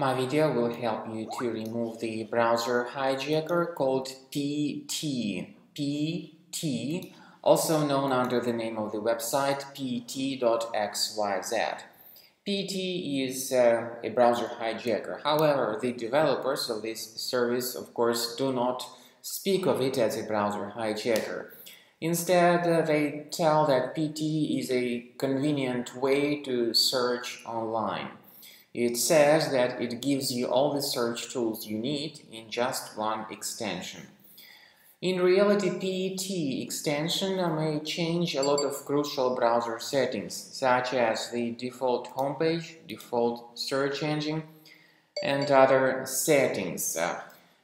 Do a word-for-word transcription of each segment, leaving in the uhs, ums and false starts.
My video will help you to remove the browser hijacker called P T, P T, also known under the name of the website P T dot X Y Z. P T is uh, a browser hijacker. However, the developers of this service, of course, do not speak of it as a browser hijacker. Instead, uh, they tell that P T is a convenient way to search online. It says that it gives you all the search tools you need in just one extension. In reality, P T extension may change a lot of crucial browser settings, such as the default homepage, default search engine, and other settings. Uh,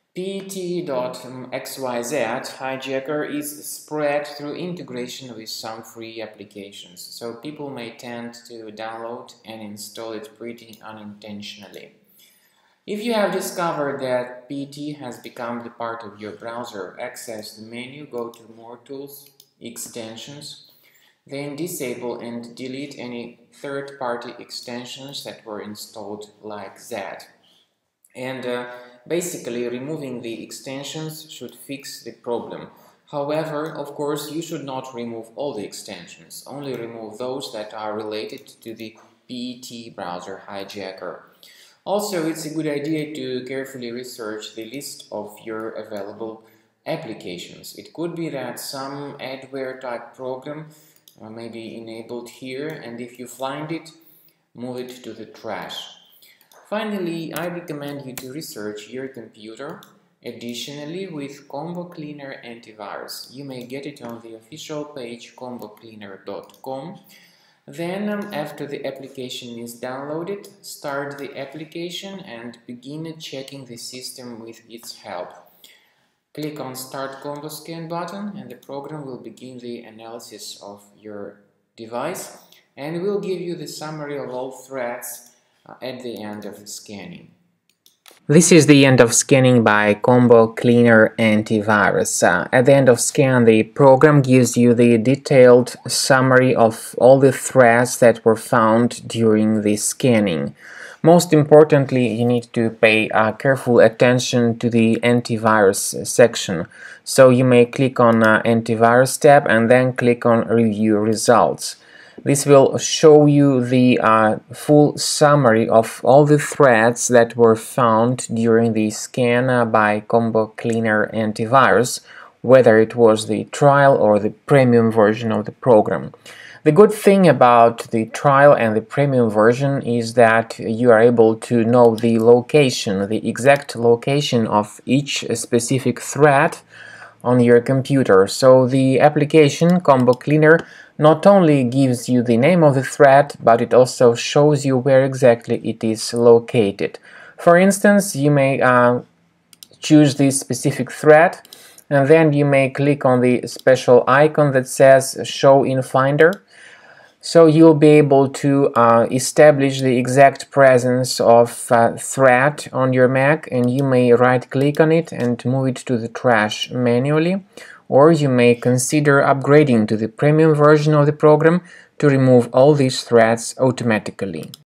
P T dot X Y Z hijacker is spread through integration with some free applications, so people may tend to download and install it pretty unintentionally. If you have discovered that P T has become the part of your browser, access the menu, go to More Tools, Extensions, then disable and delete any third-party extensions that were installed like that. And uh, basically, removing the extensions should fix the problem. However, of course, you should not remove all the extensions, only remove those that are related to the P T browser hijacker. Also, it's a good idea to carefully research the list of your available applications. It could be that some adware type program uh, may be enabled here, and if you find it, move it to the trash. Finally, I recommend you to research your computer additionally with Combo Cleaner Antivirus. You may get it on the official page combo cleaner dot com. Then, um, after the application is downloaded, start the application and begin checking the system with its help. Click on Start Combo Scan button and the program will begin the analysis of your device and will give you the summary of all threads at the end of the scanning. This is the end of scanning by Combo Cleaner Antivirus. Uh, at the end of scan, the program gives you the detailed summary of all the threads that were found during the scanning. Most importantly, you need to pay uh, careful attention to the antivirus section. So you may click on uh, Antivirus tab and then click on Review Results. This will show you the uh, full summary of all the threads that were found during the scan uh, by Combo Cleaner Antivirus, whether it was the trial or the premium version of the program. The good thing about the trial and the premium version is that you are able to know the location, the exact location of each specific thread on your computer. So the application Combo Cleaner not only gives you the name of the thread, but it also shows you where exactly it is located. For instance, you may uh, choose this specific thread and then you may click on the special icon that says Show in Finder. So you'll be able to uh, establish the exact presence of uh, thread on your Mac, and you may right-click on it and move it to the trash manually, or you may consider upgrading to the premium version of the program to remove all these threads automatically.